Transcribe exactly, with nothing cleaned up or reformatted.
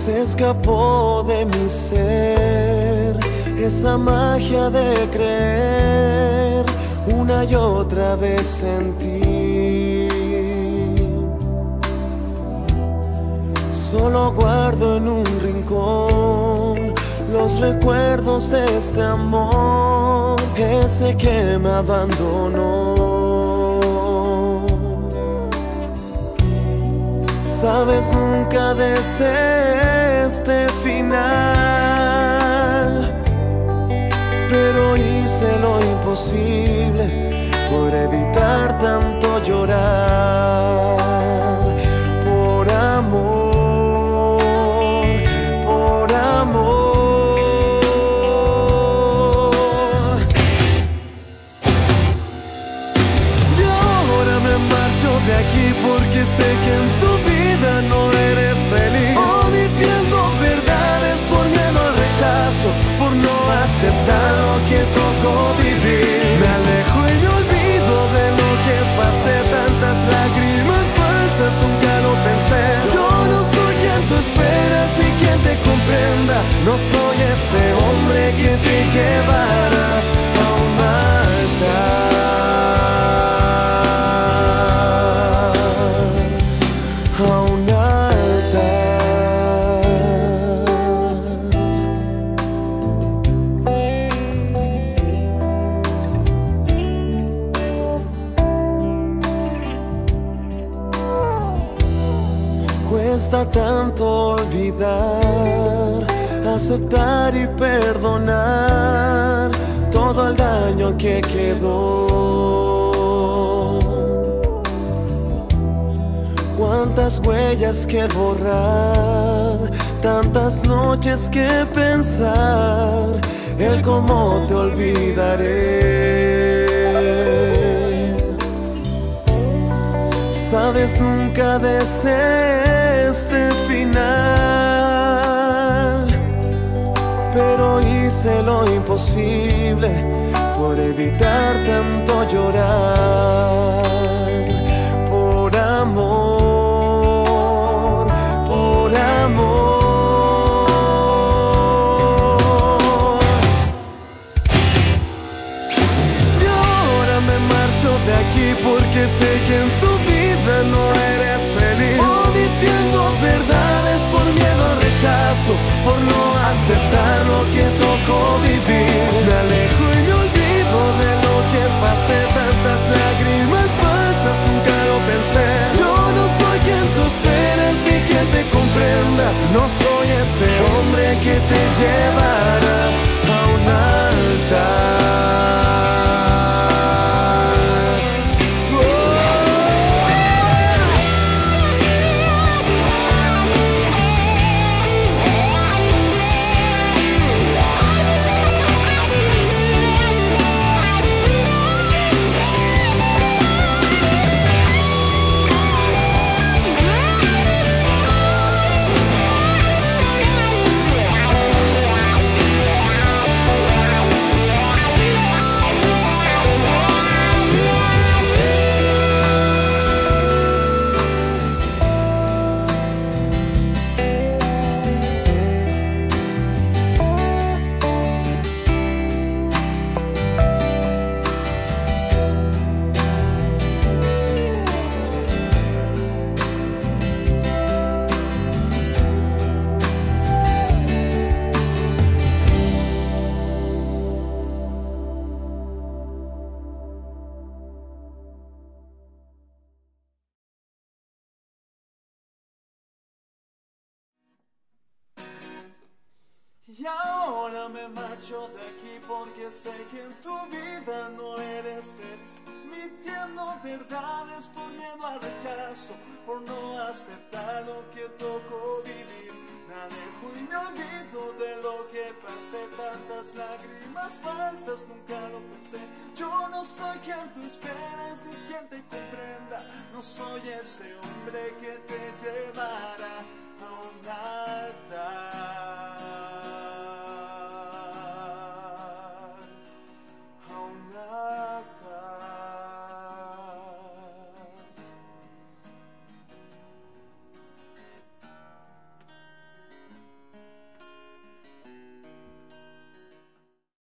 Se escapó de mi ser esa magia de creer una y otra vez en ti. Solo guardo en un rincón los recuerdos de este amor, ese que me abandonó. Sabes, nunca deseé este final, pero hice lo imposible por evitar tanto llorar. Por amor, por amor. Y ahora me marcho de aquí porque sé que en tu vida no eres feliz, omitiendo verdades por miedo al rechazo, por no aceptar lo que tocó vivir. Me alejo y me olvido de lo que pasé, tantas lágrimas falsas nunca lo pensé. Yo no soy quien tú esperas ni quien te comprenda, no soy ese hombre que te llevará a un altar. Cuesta tanto olvidar, aceptar y perdonar todo el daño que quedó. Cuántas huellas que borrar, tantas noches que pensar el cómo te olvidaré. Sabes, nunca deseé este final, pero hice lo imposible por evitar tanto llorar. Por amor, por amor. Y ahora me marcho de aquí porque sé que en tu vida no eres feliz, omitiendo verdades por miedo al rechazo, por no aceptar lo que tocó vivir. Me alejo y me olvido de lo que pasé, tantas lágrimas falsas nunca lo pensé. Yo no soy quien tú esperas ni quien te comprenda, no soy ese hombre que te llevará a un altar. Y ahora me marcho de aquí porque sé que en tu vida no eres feliz, mintiendo verdades por miedo al rechazo, por no aceptar lo que tocó vivir. Me alejo y me olvido de lo que pasé, tantas lágrimas falsas nunca lo pensé. Yo no soy quien tú esperas ni quien te comprenda, no soy ese hombre que te llevará